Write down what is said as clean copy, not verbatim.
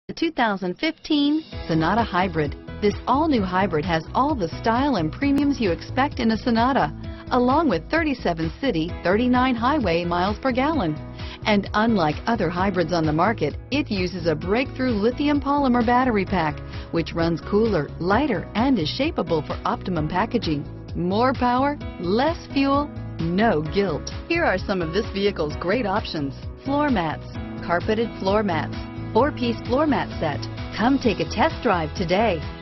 The 2015 Sonata Hybrid. This all-new hybrid has all the style and premiums you expect in a Sonata, along with 37 city, 39 highway miles per gallon. And unlike other hybrids on the market, it uses a breakthrough lithium polymer battery pack, which runs cooler, lighter, and is shapeable for optimum packaging. More power, less fuel, no guilt. Here are some of this vehicle's great options: floor mats, carpeted floor mats, 4-piece floor mat set. Come take a test drive today.